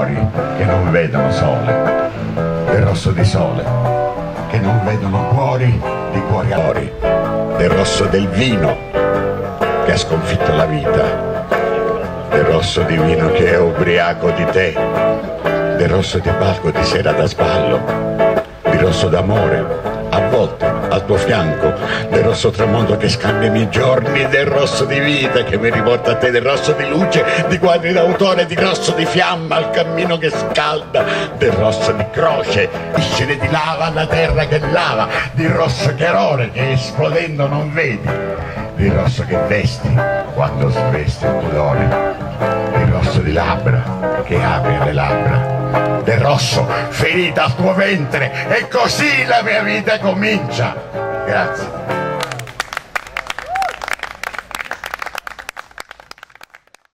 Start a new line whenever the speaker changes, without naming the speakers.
cuori che non vedono sole, del rosso di sole, che non vedono cuori di cuori amori, del rosso del vino che ha sconfitto la vita, del rosso di vino che è ubriaco di te, del rosso di palco di sera da sballo, di rosso d'amore a volte al tuo fianco, del rosso tramonto che scambia i miei giorni, del rosso di vita che mi riporta a te, del rosso di luce, di quadri d'autore, di rosso di fiamma al cammino che scalda, del rosso di croce, iscere di lava la terra che lava, di rosso chiarore che esplodendo non vedi, di rosso che vesti quando svesti il pudore, di rosso di labbra che apri le labbra, del rosso ferita al tuo ventre, e così la mia vita comincia. Grazie.